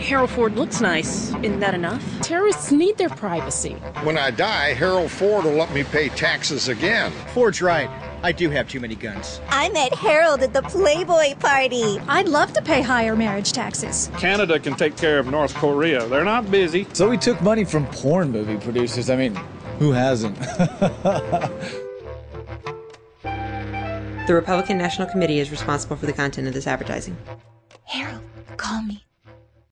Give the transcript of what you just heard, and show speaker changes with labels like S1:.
S1: Harold Ford looks nice. Isn't that enough?
S2: Terrorists need their privacy.
S3: When I die, Harold Ford will let me pay taxes again.
S4: Ford's right. I do have too many guns.
S5: I met Harold at the Playboy party.
S6: I'd love to pay higher marriage taxes.
S7: Canada can take care of North Korea. They're not busy.
S8: So we took money from porn movie producers. I mean, who hasn't?
S9: The Republican National Committee is responsible for the content of this advertising.